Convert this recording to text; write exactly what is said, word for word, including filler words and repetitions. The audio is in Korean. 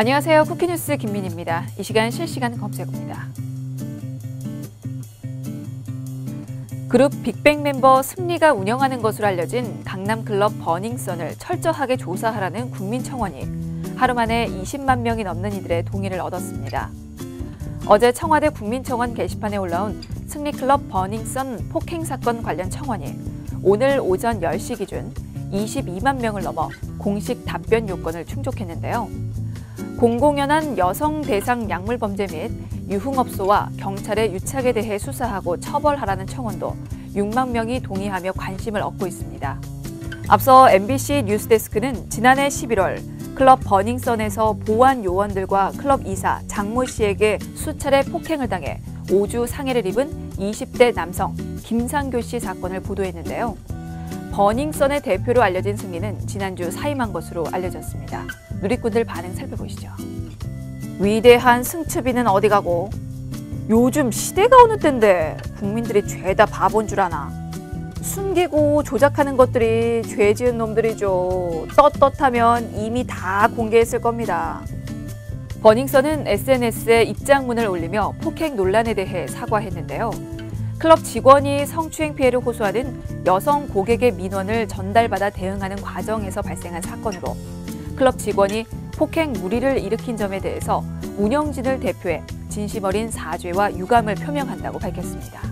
안녕하세요. 쿠키뉴스 김민희입니다. 이 시간 실시간 검색어입니다. 그룹 빅뱅 멤버 승리가 운영하는 것으로 알려진 강남클럽 버닝썬을 철저하게 조사하라는 국민청원이 하루 만에 이십만 명이 넘는 이들의 동의를 얻었습니다. 어제 청와대 국민청원 게시판에 올라온 승리클럽 버닝썬 폭행 사건 관련 청원이 오늘 오전 열 시 기준 이십이만 명을 넘어 공식 답변 요건을 충족했는데요. 공공연한 여성 대상 약물 범죄 및 유흥업소와 경찰의 유착에 대해 수사하고 처벌하라는 청원도 육만 명이 동의하며 관심을 얻고 있습니다. 앞서 엠비씨 뉴스데스크는 지난해 십일월 클럽 버닝썬에서 보안 요원들과 클럽 이사 장모 씨에게 수차례 폭행을 당해 오 주 상해를 입은 이십 대 남성 김상교 씨 사건을 보도했는데요. 버닝썬의 대표로 알려진 승리는 지난주 사임한 것으로 알려졌습니다. 누리꾼들 반응 살펴보시죠. 위대한 승추비는 어디 가고? 요즘 시대가 어느 때인데 국민들이 죄다 바본 줄 아나? 숨기고 조작하는 것들이 죄 지은 놈들이죠. 떳떳하면 이미 다 공개했을 겁니다. 버닝썬은 에스엔에스에 입장문을 올리며 폭행 논란에 대해 사과했는데요. 클럽 직원이 성추행 피해를 호소하는 여성 고객의 민원을 전달받아 대응하는 과정에서 발생한 사건으로 클럽 직원이 폭행 무리를 일으킨 점에 대해서 운영진을 대표해 진심 어린 사죄와 유감을 표명한다고 밝혔습니다.